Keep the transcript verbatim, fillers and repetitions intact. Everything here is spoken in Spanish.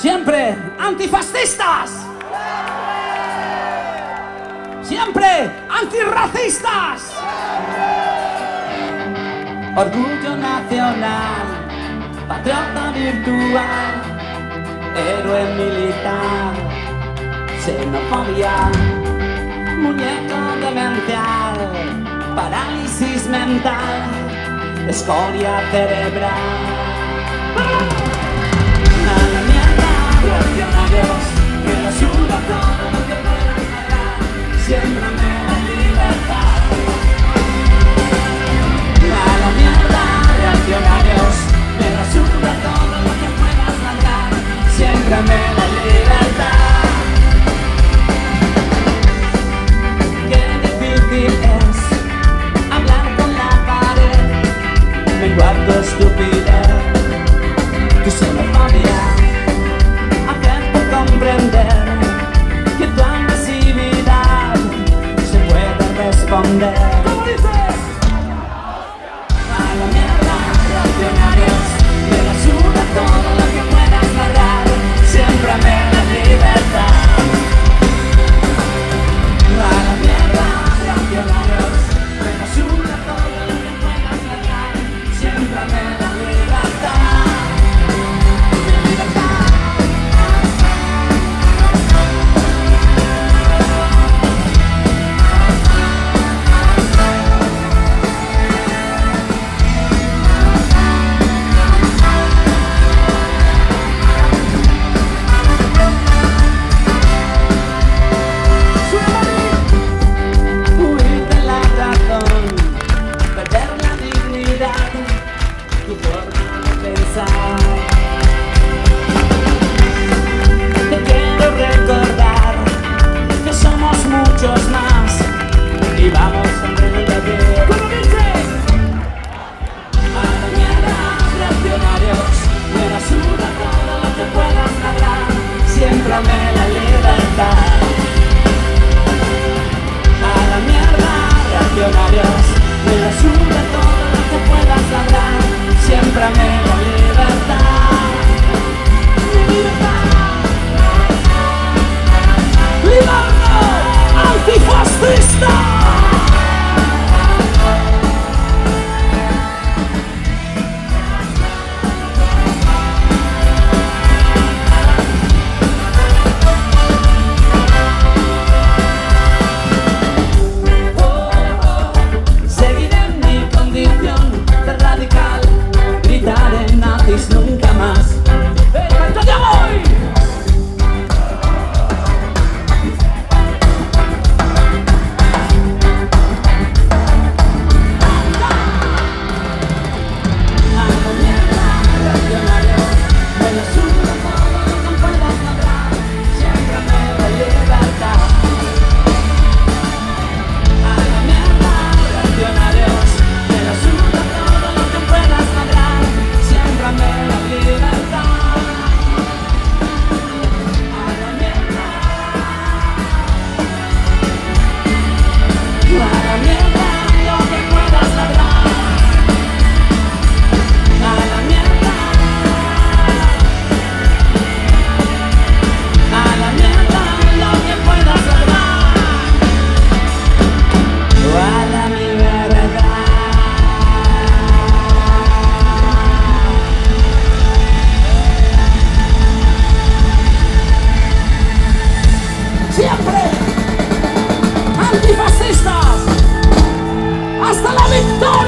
Siempre antifascistas. Siempre antirracistas. Orgullo nacional, patriota virtual, héroe militar, xenofobia, muñeco demencial, parálisis mental, escoria cerebral. A la mierda, reaccionarios, que la suba todo lo que puedas pagar, siémbrame la libertad. A la mierda, reaccionarios, que la suba todo lo que puedas pagar, siémbrame la libertad. Qué difícil es hablar con la pared, menguar tu estupidez, tu xenofobia, hacerte comprender que tu agresividad se puede responder. ¿Cómo dices? A la mierda, reaccionarios, me la suda todo lo que puedas lograr, siémbrame la libertad. A la mierda, reaccionarios, me la suda todo lo que puedas lograr, siémbrame la libertad. Muchos más y vamos a repetir. ¿Cómo dice? A la mierda, reaccionarios, me la suda todo lo que puedas lograr, siémbrame la libertad. A la mierda, reaccionarios, me la suda todo lo que puedas lograr, siémbrame la libertad. Mi libertad. ¡Libertad! Antifascista! Oh, oh, seguiré en mi condición de radical, gritaré nazis nunca más. ¡Eh, ya voy! Antifascistas, hasta la victoria.